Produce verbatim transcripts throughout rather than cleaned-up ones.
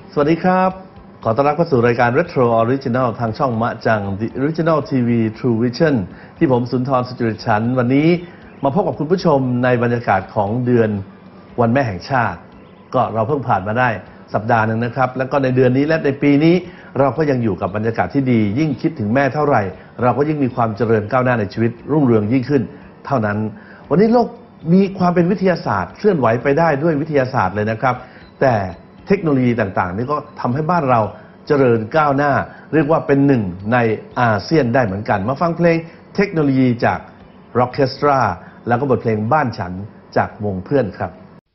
สวัสดีครับขอต้อนรับเข้าสู่รายการ Retro Original ทางช่องมะจัง The Original ที วี True Vision ที่ผมสุนทร สุจริตฉันท์วันนี้มาพบกับคุณผู้ชมในบรรยากาศของเดือนวันแม่แห่งชาติก็เราเพิ่งผ่านมาได้สัปดาห์หนึ่งนะครับแล้วก็ในเดือนนี้และในปีนี้เราก็ยังอยู่กับบรรยากาศที่ดียิ่งคิดถึงแม่เท่าไหร่เราก็ยิ่งมีความเจริญก้าวหน้าในชีวิตรุ่งเรืองยิ่งขึ้นเท่านั้นวันนี้โลกมีความเป็นวิทยาศาสตร์เคลื่อนไหวไปได้ด้วยวิทยาศาสตร์เลยนะครับแต่เทคโนโลยีต่างๆนี่ก็ทำให้บ้านเราเจริญก้าวหน้าเรียกว่าเป็นหนึ่งในอาเซียนได้เหมือนกันมาฟังเพลงเทคโนโลยีจาก Rockestra แล้วก็บทเพลงบ้านฉันจากวงเพื่อนครับ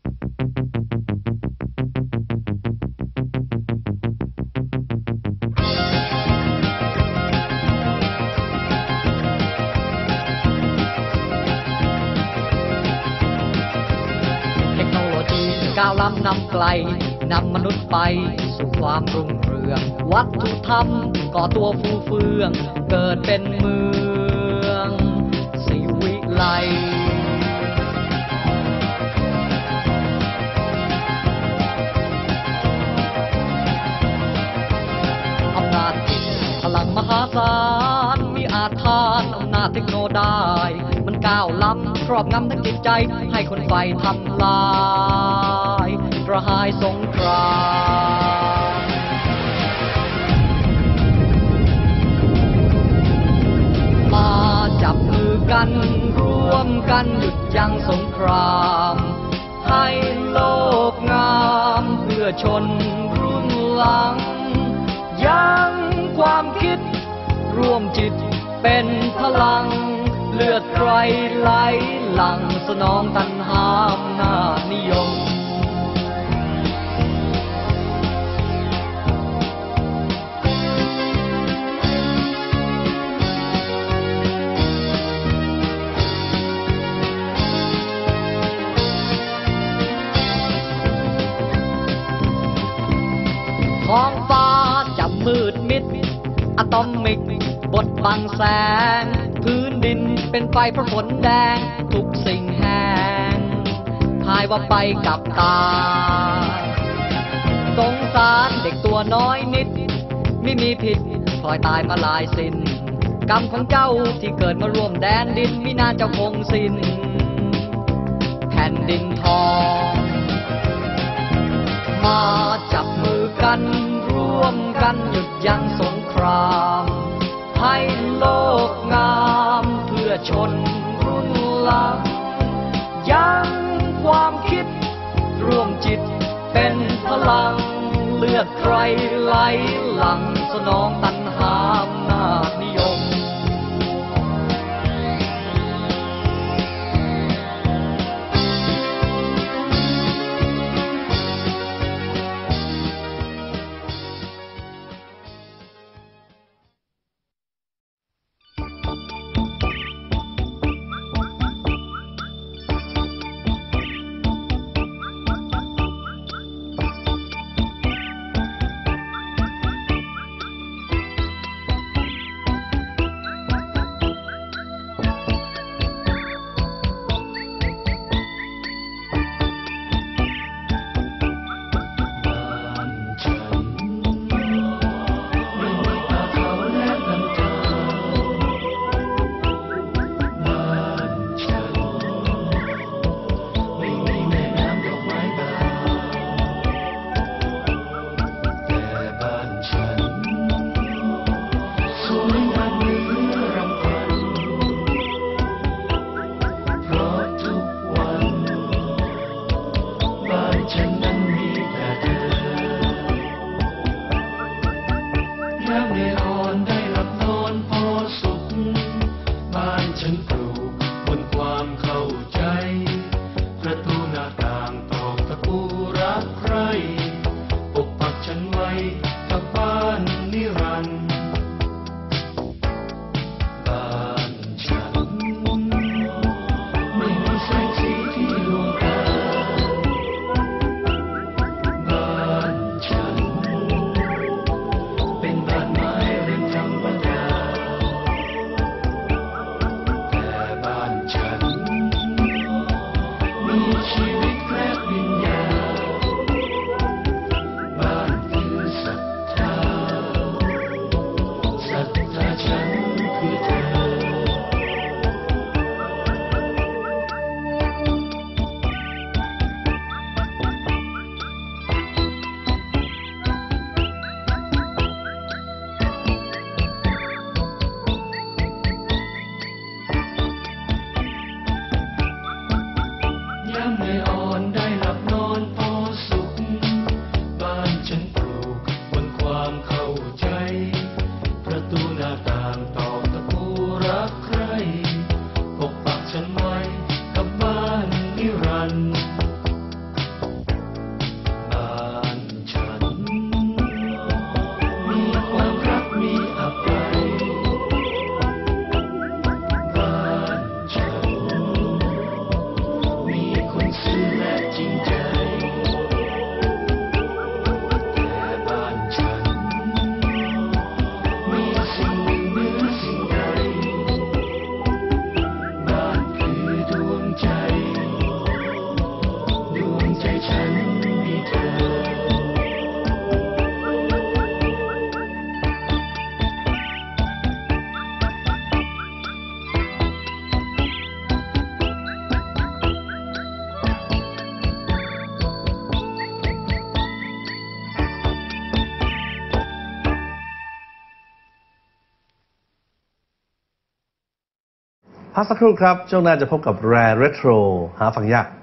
ก้าวล้ำนำไกลนำมนุษย์ไปสู่ความรุ่งเรืองวัตถุธรรมก่อตัวฟูเฟืองเกิดเป็นเมืองสิวิไลอำนาจจิตพลังมหาศาลมีอาถรรพ์อำนาจเทคโนได้มันก้าวล้ำครอบงำทั้งจิตใจให้คนไฟทำลายกระหายสงครามมาจับมือกันร่วมกันหยุดยั้งสงครามให้โลกงามเพื่อชนรุ่นหลังยั้งความคิดร่วมจิตเป็นพลังเลือดใครไหลหลั่งสนองตัณหาอำนาจนิยมท้องฟ้าจะมืดมิดอะตอมิกบดบังแสงพื้นดินเป็นไฟเพราะฝนแดงทุกสิ่งแห้งพายว่าไปกับตาสงสารเด็กตัวน้อยนิดไม่มีผิดพลอยตายมาลายสิ้นกรรมของเจ้าที่เกิดมาร่วมแดนดินมิน่าจะคงสิ้นแผ่นดินทองมาจับมือกันร่วมกันหยุดยั้งสงครามให้โลกงามเพื่อชนรุ่นหลังยั้งความคิดร่วมจิตเป็นพลังเลือดใครไหลหลั่งสนองตัณหาอำนาจนิยมพักสักครู่ครับช่วงหน้าจะพบกับแรร์เรโทรหาฟังยาก